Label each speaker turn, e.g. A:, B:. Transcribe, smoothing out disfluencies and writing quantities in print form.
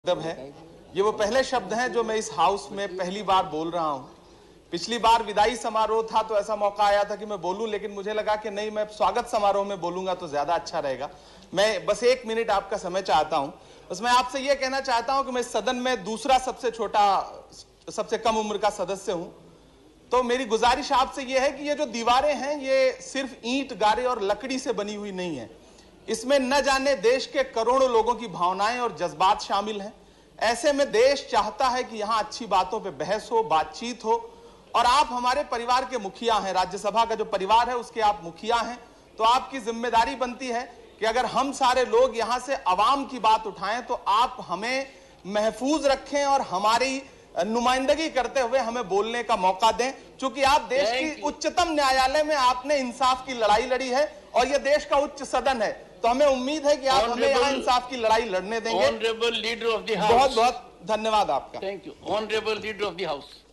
A: है ये वो पहले शब्द हैं जो मैं इस हाउस में पहली बार बोल रहा हूं। पिछली बार विदाई समारोह था तो ऐसा मौका आया था कि मैं बोलूं, लेकिन मुझे लगा कि नहीं, मैं स्वागत समारोह में बोलूंगा तो ज्यादा अच्छा रहेगा। मैं बस 1 मिनट आपका समय चाहता हूं। बस मैं आपसे यह कहना चाहता हूं कि मैं सदन में दूसरा सबसे छोटा, सबसे कम उम्र का सदस्य हूं, तो मेरी गुजारिश आपसे यह है कि ये जो दीवारें हैं ये सिर्फ ईंट, गारे और लकड़ी से बनी हुई नहीं है। इसमें न जाने देश के करोड़ों लोगों की भावनाएं और जज्बात शामिल हैं। ऐसे में देश चाहता है कि यहां अच्छी बातों पे बहस हो, बातचीत हो, और आप हमारे परिवार के मुखिया हैं। राज्यसभा का जो परिवार है उसके आप मुखिया हैं, तो आपकी जिम्मेदारी बनती है कि अगर हम सारे लोग यहां से अवाम की बात उठाएं तो आप हमें महफूज रखें और हमारी नुमाइंदगी करते हुए हमें बोलने का मौका दें। क्योंकि आप देश की उच्चतम न्यायालय में आपने इंसाफ की लड़ाई लड़ी है और यह देश का उच्च सदन है, तो हमें उम्मीद है कि आप हमें यहाँ इंसाफ की लड़ाई लड़ने देंगे।
B: Honourable leader of the house,
A: बहुत बहुत धन्यवाद आपका।
B: Thank you. Honourable leader of the house.